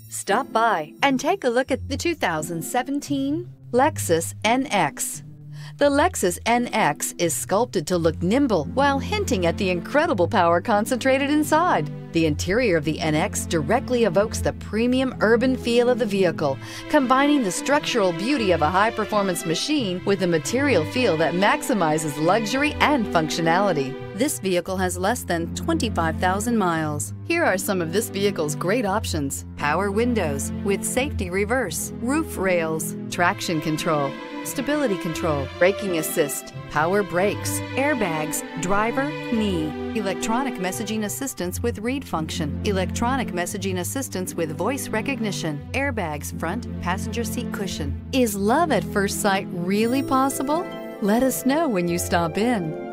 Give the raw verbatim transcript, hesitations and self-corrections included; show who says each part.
Speaker 1: Stop by and take a look at the two thousand seventeen Lexus N X. The Lexus N X is sculpted to look nimble while hinting at the incredible power concentrated inside. The interior of the N X directly evokes the premium urban feel of the vehicle, combining the structural beauty of a high-performance machine with a material feel that maximizes luxury and functionality. This vehicle has less than twenty-five thousand miles. Here are some of this vehicle's great options: power windows with safety reverse, roof rails, traction control, stability control, braking assist, power brakes, airbags, driver, knee, electronic messaging assistance with read function, electronic messaging assistance with voice recognition, airbags, front passenger seat cushion. Is love at first sight really possible? Let us know when you stop in.